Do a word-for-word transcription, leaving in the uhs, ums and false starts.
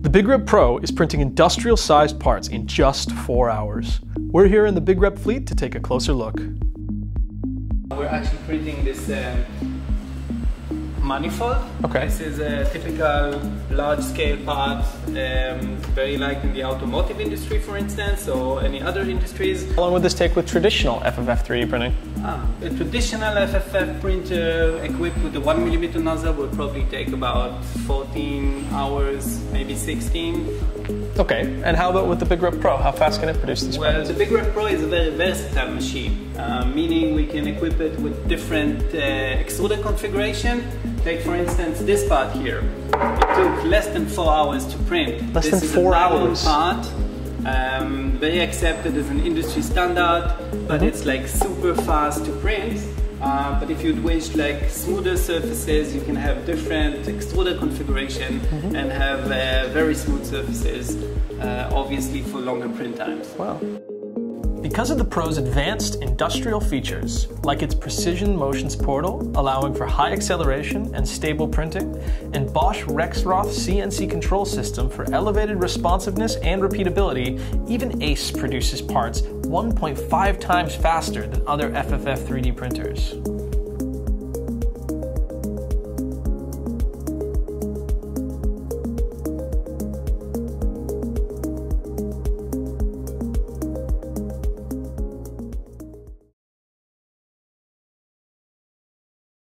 The BigRep Pro is printing industrial-sized parts in just four hours. We're here in the BigRep fleet to take a closer look. We're actually printing this um, manifold. Okay. This is a typical large-scale part, um, very like in the automotive industry, for instance, or any other industries. How long would this take with traditional F F F three D printing? Ah, a traditional F F F printer equipped with a one millimeter nozzle would probably take about fourteen hours, maybe sixteen. Okay, and how about with the BigRep Pro? How fast can it produce these Well, parts? the BigRep Pro is a very versatile machine, uh, meaning we can equip it with different uh, extruder configuration. Take for instance this part here. It took less than four hours to print. Less this than is four a nylon hours? part. Um, very accepted as an industry standard, but mm-hmm. it's like super fast to print. Uh, but if you'd wish like smoother surfaces, you can have different extruder configuration mm-hmm. and have uh, very smooth surfaces, uh, obviously for longer print times. Wow. Because of the Pro's advanced industrial features, like its precision motions portal, allowing for high acceleration and stable printing, and Bosch Rexroth C N C control system for elevated responsiveness and repeatability, even ACE produces parts one point five times faster than other F F F three D printers.